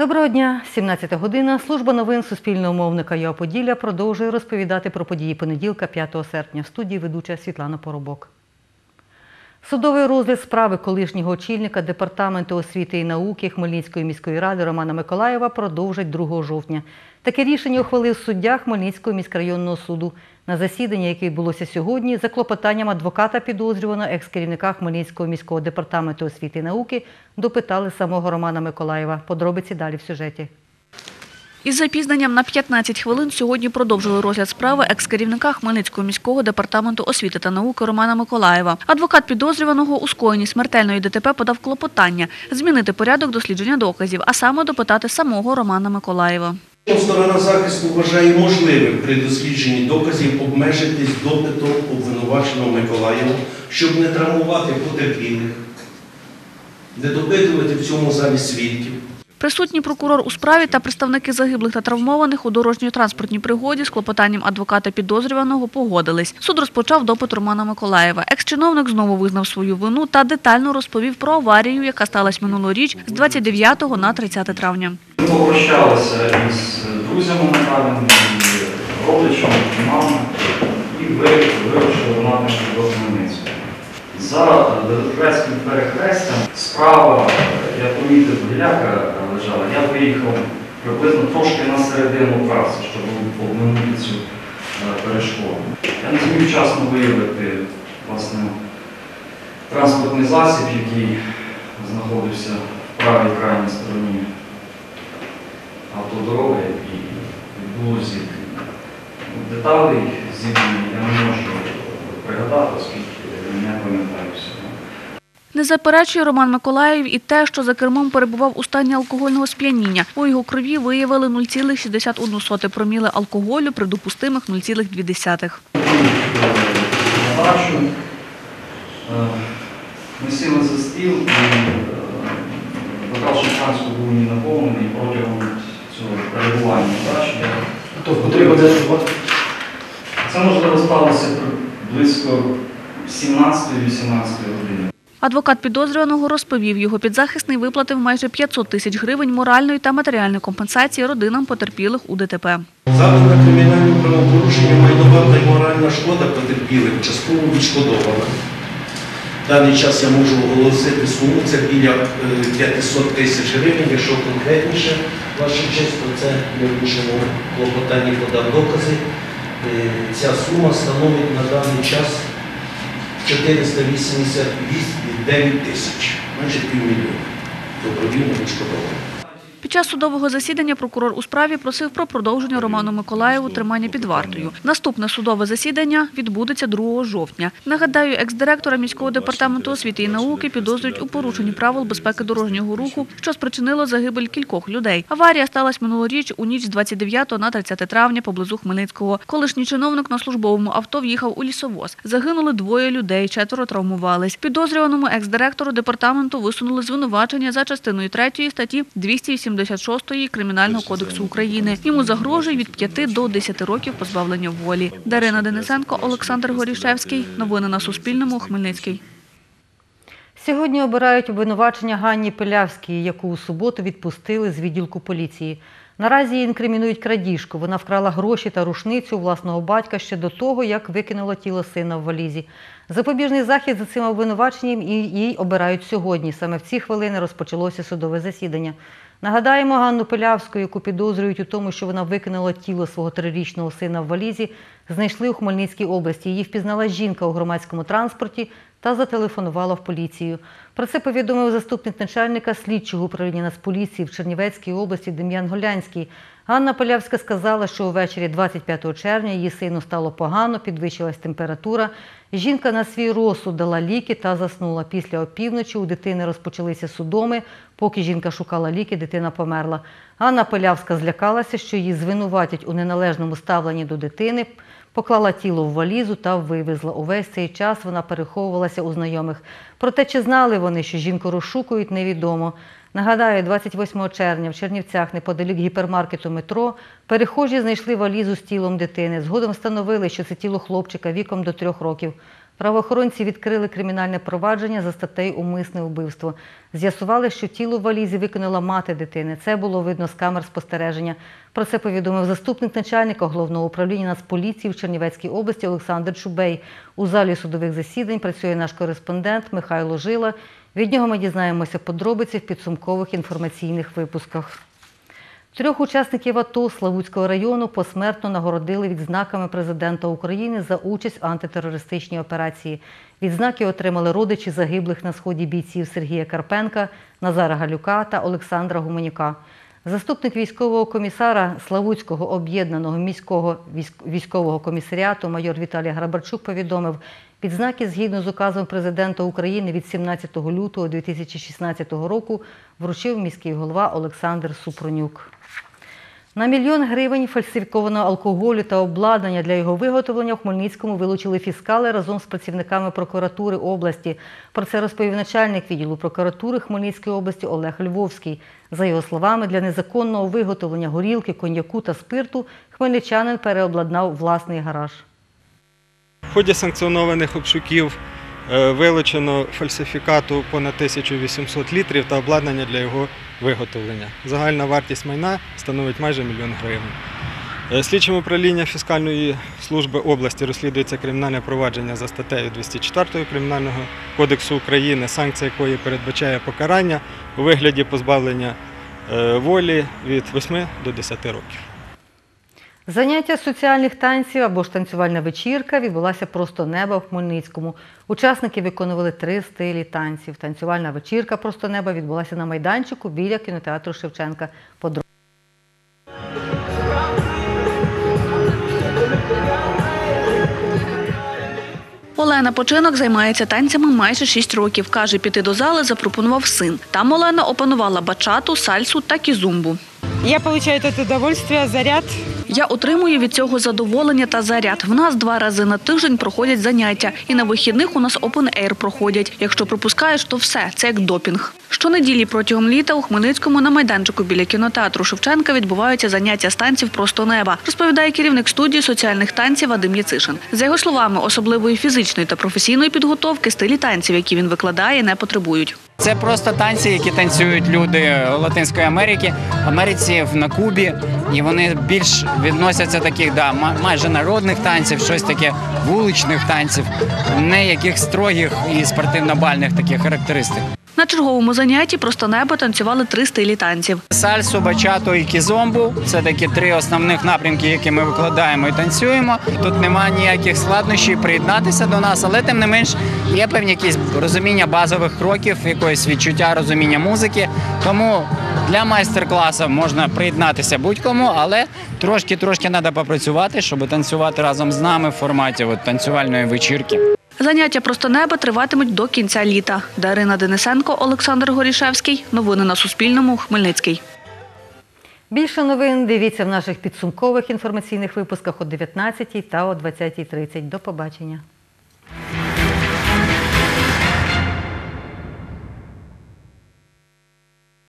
Доброго дня! 17 година. Служба новин Суспільного мовника ЮА Поділля продовжує розповідати про події понеділка 5 серпня. В студії ведуча Світлана Поробок. Судовий розгляд справи колишнього очільника Департаменту освіти і науки Хмельницької міської ради Романа Миколаєва продовжать 2 жовтня. Таке рішення ухвалив суддя Хмельницького міськрайонного суду. На засіданні, яке відбулося сьогодні, за клопотанням адвоката підозрюваного екс-керівника Хмельницького міського департаменту освіти і науки допитали самого Романа Миколаєва. Подробиці далі в сюжеті. Із запізненням на 15 хвилин сьогодні продовжили розгляд справи екс-керівника Хмельницького міського департаменту освіти та науки Романа Миколаєва. Адвокат підозрюваного у скоєнні смертельної ДТП подав клопотання змінити порядок дослідження доказів, а саме допитати самого Романа Миколаєва. Сторона захисту вважає можливим при дослідженні доказів обмежитись допитом обвинуваченого Миколаєва, щоб не травмувати потерпілих, не допитувати в цьому залі свідків. Присутній прокурор у справі та представники загиблих та травмованих у дорожньо-транспортній пригоді з клопотанням адвоката підозрюваного погодились. Суд розпочав допит Романа Миколаєва. Екс-чиновник знову визнав свою вину та детально розповів про аварію, яка сталася минулоріч з 29 на 30 травня. Ми попрощалися із друзями направленими, родичами, мамою і вирушили в напрямку до Хмельницького. За Дедократським перехрестям справа, я помітив, гіляка лежала, я виїхав приблизно трошки на середину траси, щоб обминути цю перешкоду. Я не зміг вчасно виявити, власне, транспортний засіб, який знаходився в правій крайній стороні автодороги, і відбулося зіткнення. Деталей зіткнення я не можу пригадати, оскільки не пам'ятаю всього. Не заперечує Роман Миколаєв і те, що за кермом перебував у стані алкогольного сп'яніння. У його крові виявили 0,61 проміли алкоголю при допустимих 0,2. Ми сіли за стіл, і бокал шампанського був не наповнений протягом цього перебування. Це, можливо, сталося близько 17-18 години. Адвокат підозрюваного розповів, його підзахисний виплатив майже 500 тисяч гривень моральної та матеріальної компенсації родинам потерпілих у ДТП. Завдана кримінальним правопорушенням майнова та й моральна шкода потерпілих частково відшкодована. В даний час я можу оголосити суму, це біля 500 тисяч гривень, якщо конкретніше, ваша честь, то це я в іншому клопотанні подав докази. Ця сума становить на даний час 489 тисяч, майже півмільйона. Добровільно відшкодовано. Під час судового засідання прокурор у справі просив про продовження Роману Миколаєву тримання під вартою. Наступне судове засідання відбудеться 2 жовтня. Нагадаю, екс-директора міського департаменту освіти і науки підозрюють у порушенні правил безпеки дорожнього руху, що спричинило загибель кількох людей. Аварія сталася минулоріч у ніч з 29 на 30 травня поблизу Хмельницького. Колишній чиновник на службовому авто в'їхав у лісовоз. Загинули 2 людей, 4 травмувались. Підозрюваному екс-директору департаменту висунули звинувачення за частиною 3 статті 286 Кримінального кодексу України. Йому загрожує від 5 до 10 років позбавлення волі. Дарина Денисенко, Олександр Горішевський. Новини на Суспільному. Хмельницький. Сьогодні обирають обвинувачення Ганні Пилявській, яку у суботу відпустили з відділку поліції. Наразі її інкримінують крадіжку. Вона вкрала гроші та рушницю власного батька ще до того, як викинула тіло сина в валізі. Запобіжний захід за цим обвинуваченням їй обирають сьогодні. Саме в ці хвилини розпочалося судове засідання. Нагадаємо, Ганну Пилявську, яку підозрюють у тому, що вона викинула тіло свого 3-річного сина в валізі, знайшли у Хмельницькій області. Її впізнала жінка у громадському транспорті та зателефонувала в поліцію. Про це повідомив заступник начальника слідчого управління Нацполіції в Чернівецькій області Дем'ян Голянський. Ганна Пилявська сказала, що увечері 25 червня її сину стало погано, підвищилась температура. Жінка на свій розсуд дала ліки та заснула. Після опівночі у дитини розпочалися судоми. Поки жінка шукала ліки, дитина померла. Ганна Пилявська злякалася, що її звинуватять у неналежному ставленні до дитини, поклала тіло в валізу та вивезла. Увесь цей час вона переховувалася у знайомих. Проте, чи знали вони, що жінку розшукують, невідомо. Нагадаю, 28 червня в Чернівцях, неподалік гіпермаркету «Метро», перехожі знайшли валізу з тілом дитини. Згодом встановили, що це тіло хлопчика віком до 3 років. Правоохоронці відкрили кримінальне провадження за статтею «Умисне вбивство». З'ясували, що тіло в валізі викинула мати дитини. Це було видно з камер спостереження. Про це повідомив заступник начальника Головного управління Нацполіції в Чернівецькій області Олександр Чубей. У залі судових засідань працює наш кореспондент Михайло Жила. Від нього ми дізнаємося подробиці в підсумкових інформаційних випусках. 3 учасників АТО Славутського району посмертно нагородили відзнаками президента України за участь в антитерористичній операції. Відзнаки отримали родичі загиблих на сході бійців Сергія Карпенка, Назара Галюка та Олександра Гуменюка. Заступник військового комісара Славутського об'єднаного міського військового комісаріату майор Віталій Грабарчук повідомив, відзнаки згідно з указом президента України від 17 лютого 2016 року вручив міський голова Олександр Супрунюк. На 1 мільйон гривень фальсифікованого алкоголю та обладнання для його виготовлення в Хмельницькому вилучили фіскали разом з працівниками прокуратури області. Про це розповів начальник відділу прокуратури Хмельницької області Олег Львовський. За його словами, для незаконного виготовлення горілки, коньяку та спирту хмельничанин переобладнав власний гараж. В ході санкціонованих обшуків вилучено фальсифікату понад 1800 літрів та обладнання для його виготовлення. Загальна вартість майна становить майже 1 мільйон гривень. Слідчим управління Фіскальної служби області розслідується кримінальне провадження за статтею 204 Кримінального кодексу України, санкція якої передбачає покарання у вигляді позбавлення волі від 8 до 10 років. Заняття соціальних танців або ж танцювальна вечірка відбулася «Просто неба» в Хмельницькому. Учасники виконували 3 стилі танців. Танцювальна вечірка «Просто неба» відбулася на майданчику біля кінотеатру Шевченка. Олена Починок займається танцями майже 6 років. Каже, піти до зали запропонував син. Там Олена опанувала бачату, сальсу та кізумбу. Я получаю это удовольствие, заряд. Я отримую від цього задоволення та заряд. В нас 2 рази на тиждень проходять заняття. І на вихідних у нас open-air проходять. Якщо пропускаєш, то все. Це як допінг. Щонеділі протягом літа у Хмельницькому на майданчику біля кінотеатру Шевченка відбуваються заняття з танців «Просто неба», розповідає керівник студії соціальних танців Вадим Яцишин. За його словами, особливої фізичної та професійної підготовки стилі танців, які він викладає, не потребують. Це просто танці, які танцюють люди Латинської Америки, в Америці, на Кубі. І вони більш відносяться таких, майже народних танців, щось таке вуличних танців, не яких строгих і спортивно-бальних таких характеристик. На черговому занятті «Просто неба» танцювали 3 стилі танців. Сальсу, бачату і кізомбу – це такі 3 основних напрямки, які ми викладаємо і танцюємо. Тут немає ніяких складнощів приєднатися до нас, але тим не менш є певні якісь розуміння базових кроків, якогось відчуття розуміння музики. Тому для майстер-класу можна приєднатися будь-кому, але трошки треба попрацювати, щоб танцювати разом з нами в форматі танцювальної вечірки. Заняття «Просто неба» триватимуть до кінця літа. Дарина Денисенко, Олександр Горішевський. Новини на Суспільному. Хмельницький. Більше новин дивіться в наших підсумкових інформаційних випусках о 19 та о 20:30. До побачення.